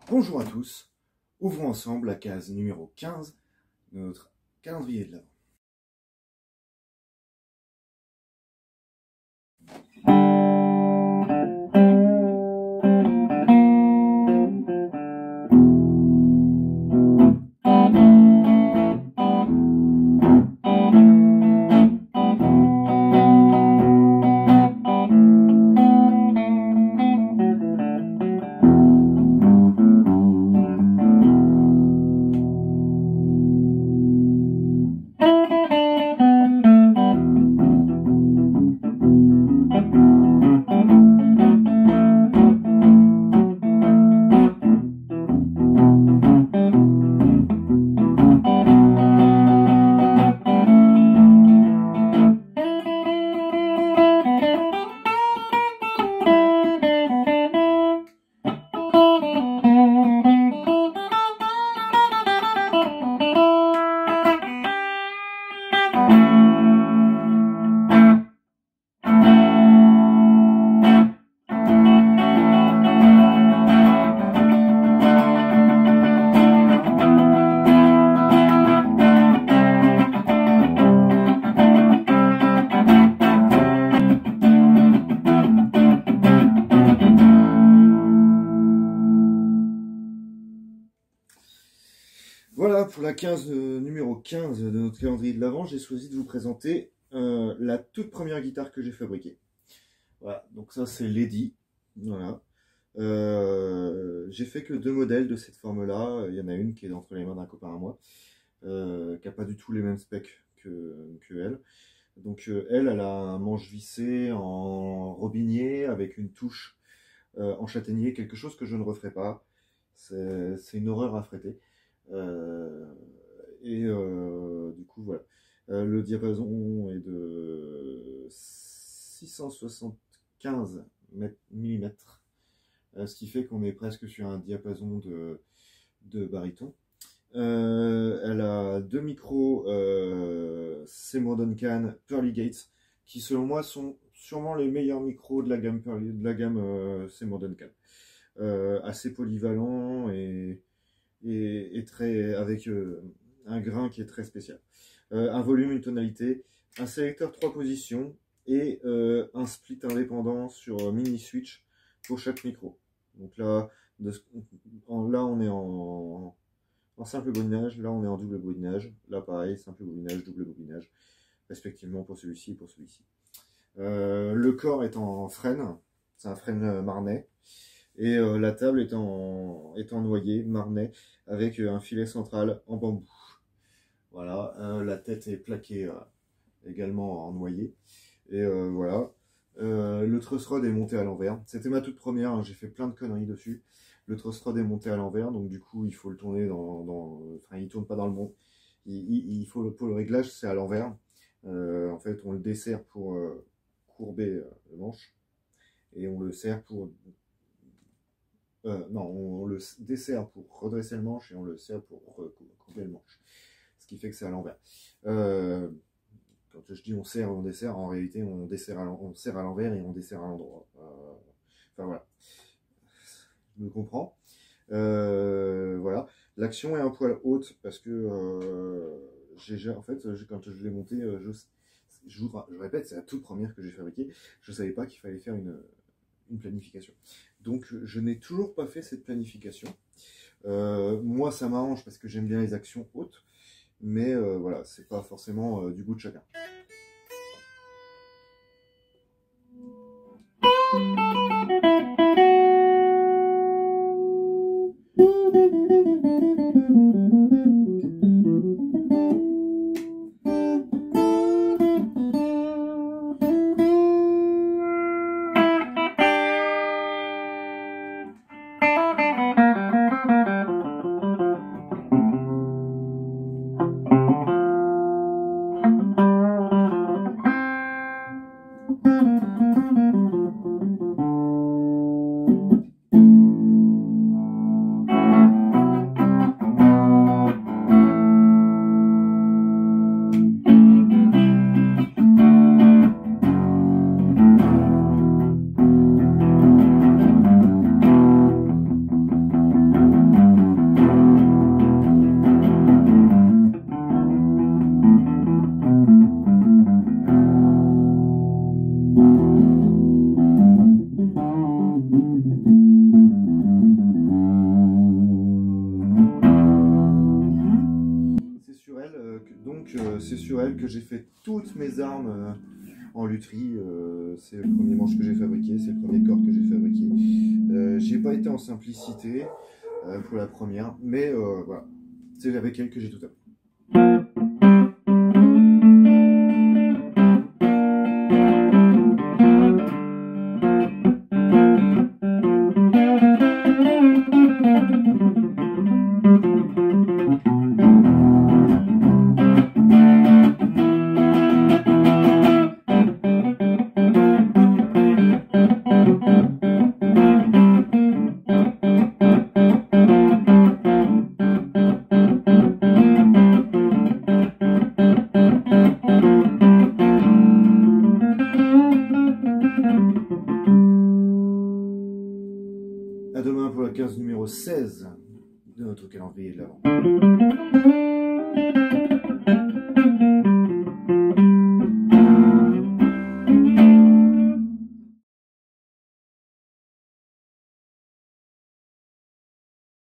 Bonjour à tous, ouvrons ensemble la case numéro 15 de notre calendrier de l'Avent. Voilà, pour la numéro 15 de notre calendrier de l'Avent, j'ai choisi de vous présenter la toute première guitare que j'ai fabriquée. Voilà, donc ça c'est Lady. Voilà. J'ai fait que 2 modèles de cette forme-là. Il y en a une qui est entre les mains d'un copain à moi, qui n'a pas du tout les mêmes specs que elle. Donc elle a un manche vissé en robinier avec une touche en châtaignier, quelque chose que je ne referai pas. C'est une horreur à fréter. Du coup voilà, le diapason est de 675 mm, ce qui fait qu'on est presque sur un diapason de baryton. Elle a 2 micros Seymour Duncan Pearly Gates, qui selon moi sont sûrement les meilleurs micros de la gamme Seymour Duncan, assez polyvalent et très, avec un grain qui est très spécial. Un volume, une tonalité, un sélecteur 3 positions et un split indépendant sur mini switch pour chaque micro. Donc là, on est en simple bobinage, là on est en double bobinage, là pareil, simple bobinage, double bobinage, respectivement pour celui-ci et pour celui-ci. Le corps est en frêne, c'est un frêne marnais. Et la table est en noyer, marnais, avec un filet central en bambou. Voilà, la tête est plaquée également en noyer. Et voilà, le truss rod est monté à l'envers. C'était ma toute première, hein, j'ai fait plein de conneries dessus. Le truss rod est monté à l'envers, donc du coup il faut le tourner enfin il tourne pas dans le bon. Pour le réglage, c'est à l'envers. En fait, on le dessert pour courber le manche. Et on le serre pour... non, on le dessert pour redresser le manche et on le serre pour courber le manche. Ce qui fait que c'est à l'envers. Quand je dis on serre ou on dessert, en réalité on serre à l'envers et on dessert à l'endroit. Enfin voilà. Je me comprends. Voilà. L'action est un poil haute parce que en fait, quand je l'ai monté, je répète, c'est la toute première que j'ai fabriquée. Je ne savais pas qu'il fallait faire une planification. Donc je n'ai toujours pas fait cette planification. Moi ça m'arrange parce que j'aime bien les actions hautes, mais voilà, c'est pas forcément du goût de chacun. que j'ai fait toutes mes armes en lutherie. C'est le premier manche que j'ai fabriqué, c'est le premier corps que j'ai fabriqué. J'ai pas été en simplicité pour la première, mais voilà, c'est avec elle que j'ai tout appris. À demain pour la case numéro 16 de notre calendrier de l'Avent.